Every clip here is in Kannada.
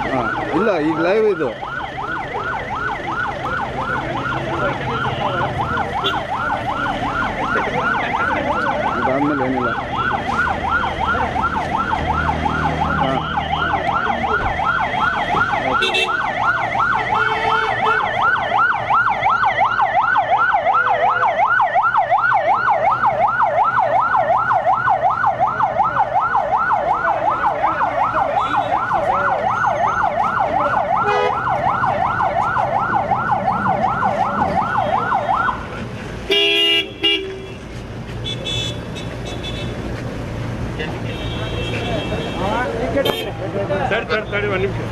ಹಾಂ ಇಲ್ಲ ಈಗ ಲೈವ್ ಇದು ಇದಾದ್ಮೇಲೆ ಏನಿಲ್ಲ ಹಾಂ ತಡಿ ಒಂದು ನಿಮಿಷ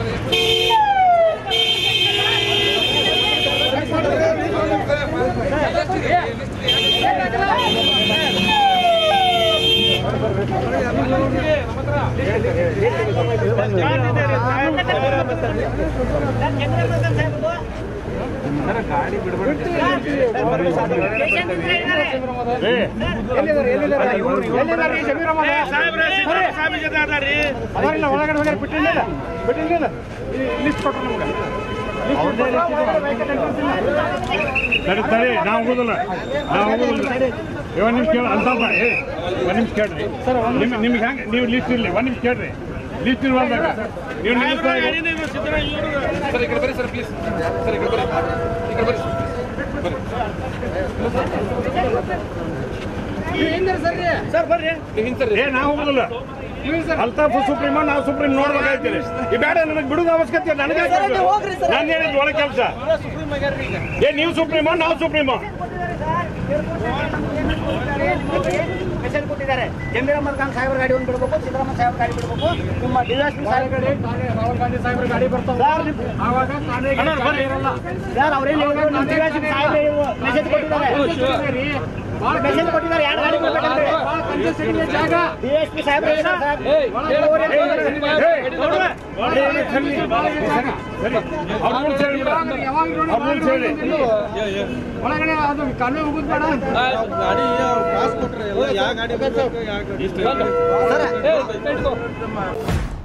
ಗಾಡಿ ಬಿಡಬೇಡಿ ಒಳಗಡೆ ಬಿಟ್ಟಿಲ್ಲ ಲಿಸ್ಟ್ ಕೊಟ್ಟರು ನಮ್ಗೆ ತಡಿ ನಾವು ಹೋಗೋದಿಲ್ಲ ಒಂದು ನಿಮಿಷ ಕೇಳ ಅಂತ ಒಂದು ನಿಮಿಷ ಕೇಳ್ರಿ ನಿಮ್ಗೆ ಹೆಂಗೆ ನೀವು ಲಿಸ್ಟ್ ಇರಲಿ ಒಂದು ನಿಮಿಷ ಕೇಳ್ರಿ ಲಿಸ್ಟ್ ಇರುವಾಗ ನೀವು ಸರ್ ಈ ಕಡೆ ಬರ್ರಿ ಸರ್ ಪ್ಲೀಸ್ ಸರ್ ಈ ಕಡೆ ಬರ್ರಿ ಸರ್ ಬರ್ರಿ ನಾವು ಹೋಗೋದಿಲ್ಲ ಅಲ್ತಾಫ್ ಸುಪ್ರೀಮ ನಾವು ಸುಪ್ರೀಂ ನೋಡ್ಬೇಕಾಗ್ತೀರಿ ಈ ಬೇಡ ನನಗೆ ಬಿಡುದ ಅವಶ್ಯಕತೆ ನನಗೆ ನಾನು ಹೇಳಿದ್ ಒಳಗೆ ಕೆಲಸ ನೀವು ಸುಪ್ರೀಮೋ ನಾವು ಸುಪ್ರೀಮೋ ಮೆಸೇಜ್ ಕೊಟ್ಟಿದ್ದಾರೆ ಜಮೀರ್ ಅಹಮದ್ ಖಾನ್ ಸಾಹೇಬ್ರ ಗಾಡಿ ಒಂದು ಬಿಡಬೇಕು ಸಿದ್ದರಾಮಯ್ಯ ಸಾಹೇಬ್ರ ಗಾಡಿ ಬಿಡಬೇಕು ನಿಮ್ಮ ಡಿವೈಎಸ್ಪಿ ಸಾಹೇಬ್ರ ರಾಹುಲ್ ಗಾಂಧಿ ಸಾಹೇಬ್ರ ಗಾಡಿ ಬರ್ತಾವೆ ಆವಾಗ ಸರ್ ಅವ್ರೇನು ನಮ್ಮ ಡಿವೈಎಸ್ಪಿ ಸಾಹೇಬ್ರ ಮೆಸೇಜ್ ಕೊಟ್ಟಿದ್ದಾರೆ ಮೆಸೇಜ್ ಕೊಟ್ಟಿದ್ದಾರೆ ಎರಡು ಗಾಡಿ ಬರ್ಬೇಕಂದ್ರೆ ಜಾಗ ಡಿವೈಎಸ್ಪಿ ಸಾಹೇಬ್ರ ಒಳಗಡೆ ಅದು ಕಾನೂನು ಹೋಗುದು ಬೇಡ ಗಾಡಿ ಪಾಸ್ ಕೊಟ್ರೆ ಯಾವ ಗಾಡಿ